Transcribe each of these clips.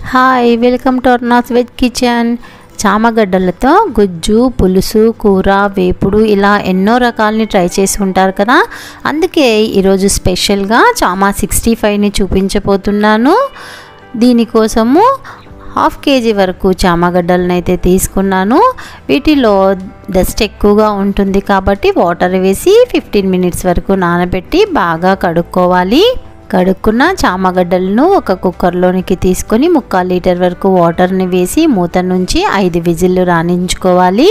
Hi welcome to Arna's veg kitchen. చామగడ్డలతో గుజ్జు, పులుసు, కూర, వేపుడు ఇలా ఎన్నో రకాలని ట్రై చేసి ఉంటారు కదా. అందుకే ఈరోజు స్పెషల్గా చామా 65ని చూపించబోతున్నాను. దీనికోసము 1/2 kg వరకు చామగడ్డలను అయితే తీసుకున్నాను. వీటిలో డస్ట్ ఎక్కువగా ఉంటుంది కాబట్టి వాటర్ వేసి 15 minutes వరకు నానబెట్టి బాగా కడుక్కోవాలి. కడుక్కున్న చామగడ్డలను ఒక కుక్కర్లోనికి తీసుకొని 1/4 లీటర్ వరకు వాటర్ని వేసి మూత నుంచి 5 విజిల్లు రాణించుకోవాలి.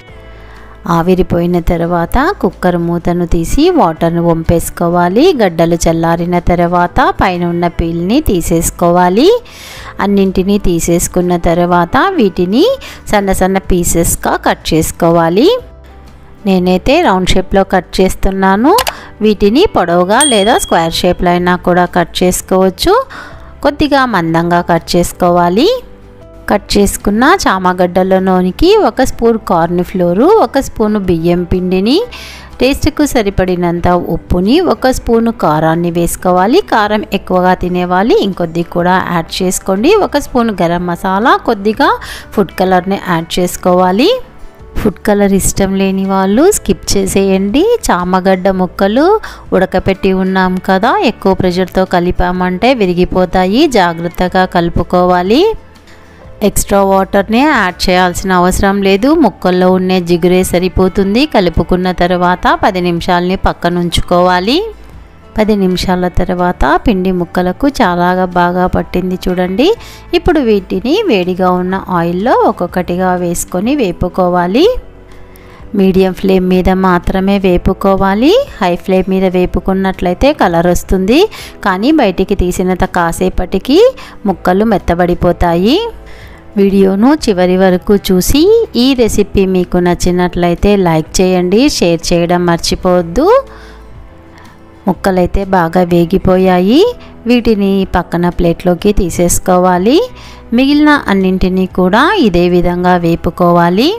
ఆవిరిపోయిన తర్వాత కుక్కర్ మూతను తీసి వాటర్ను వంపేసుకోవాలి. గడ్డలు చల్లారిన తర్వాత పైన ఉన్న పీల్ని తీసేసుకోవాలి. అన్నింటినీ తీసేసుకున్న తర్వాత వీటిని సన్న సన్న పీసెస్గా కట్ చేసుకోవాలి. నేనైతే రౌండ్ షేప్లో కట్ చేస్తున్నాను. వీటిని పొడవుగా లేదా స్క్వేర్ షేప్లో అయినా కూడా కట్ చేసుకోవచ్చు. కొద్దిగా మందంగా కట్ చేసుకోవాలి. కట్ చేసుకున్న చామగడ్డలలోనికి 1 స్పూన్ కార్న్ ఫ్లోరు, 1 స్పూను బియ్యం పిండిని, టేస్ట్కు సరిపడినంత ఉప్పుని, 1 స్పూను కారాన్ని వేసుకోవాలి. కారం ఎక్కువగా తినేవాళ్ళు ఇంకొద్ది కూడా యాడ్ చేసుకోండి. 1 స్పూన్ గరం మసాలా, కొద్దిగా ఫుడ్ కలర్ని యాడ్ చేసుకోవాలి. ఫుడ్ కలర్ ఇష్టం లేని వాళ్ళు స్కిప్ చేసేయండి. చామగడ్డ ముక్కలు ఉడకపెట్టి ఉన్నాం కదా, ఎక్కువ ప్రెషర్తో కలిపామంటే విరిగిపోతాయి. జాగ్రత్తగా కలుపుకోవాలి. ఎక్స్ట్రా వాటర్ని యాడ్ చేయాల్సిన అవసరం లేదు. ముక్కల్లో ఉండే జిగురే సరిపోతుంది. కలుపుకున్న తర్వాత 10 నిమిషాలని పక్కన ఉంచుకోవాలి. 10 నిమిషాల తర్వాత పిండి ముక్కలకు చాలా బాగా పట్టింది చూడండి. ఇప్పుడు వీటిని వేడిగా ఉన్న ఆయిల్లో ఒక్కొక్కటిగా వేసుకొని వేపుకోవాలి. మీడియం ఫ్లేమ్ మీద మాత్రమే వేపుకోవాలి. హై ఫ్లేమ్ మీద వేపుకున్నట్లయితే కలర్ వస్తుంది, కానీ బయటికి తీసినంత కాసేపటికి ముక్కలు మెత్తబడిపోతాయి. వీడియోను చివరి వరకు చూసి ఈ రెసిపీ మీకు నచ్చినట్లయితే లైక్ చేయండి, షేర్ చేయడం మర్చిపోవద్దు. ముక్కలైతే బాగా వేగిపోయాయి. వీటిని పక్కన ప్లేట్లోకి తీసేసుకోవాలి. మిగిలిన అన్నింటినీ కూడా ఇదే విధంగా వేపుకోవాలి.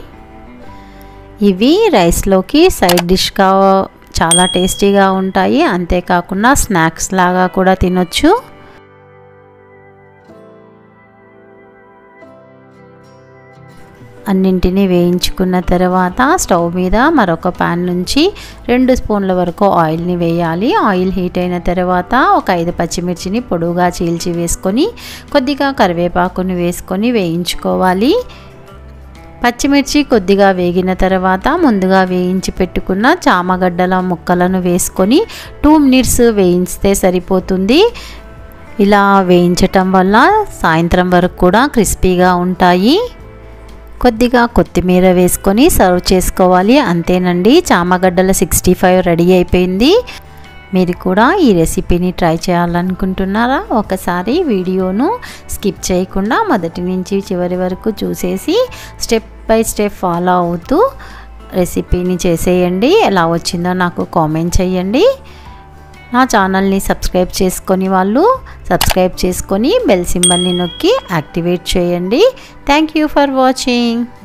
ఇవి రైస్లోకి సైడ్ డిష్గా చాలా టేస్టీగా ఉంటాయి. అంతేకాకుండా స్నాక్స్ లాగా కూడా తినొచ్చు. అన్నింటినీ వేయించుకున్న తర్వాత స్టవ్ మీద మరొక ప్యాన్ నుంచి 2 స్పూన్ల వరకు ఆయిల్ని వేయాలి. ఆయిల్ హీట్ అయిన తర్వాత ఒక 5 పచ్చిమిర్చిని పొడువుగా చీల్చి వేసుకొని కొద్దిగా కరివేపాకుని వేసుకొని వేయించుకోవాలి. పచ్చిమిర్చి కొద్దిగా వేగిన తర్వాత ముందుగా వేయించి పెట్టుకున్న చామగడ్డల ముక్కలను వేసుకొని 2 minutes వేయించితే సరిపోతుంది. ఇలా వేయించటం వల్ల సాయంత్రం వరకు కూడా క్రిస్పీగా ఉంటాయి. కొద్దిగా కొత్తిమీర వేసుకొని సర్వ్ చేసుకోవాలి. అంతేనండి, చామగడ్డల 65 రెడీ అయిపోయింది. మీరు కూడా ఈ రెసిపీని ట్రై చేయాలనుకుంటున్నారా? ఒకసారి వీడియోను స్కిప్ చేయకుండా మొదటి నుంచి చివరి వరకు చూసేసి స్టెప్ బై స్టెప్ ఫాలో అవుతూ రెసిపీని చేసేయండి. ఎలా వచ్చిందో నాకు కామెంట్ చేయండి. నా ఛానల్ని సబ్స్క్రైబ్ చేసుకొని వాళ్ళు సబ్స్క్రైబ్ చేసుకొని బెల్ సింబల్ని నొక్కి యాక్టివేట్ చేయండి. Thank you for watching.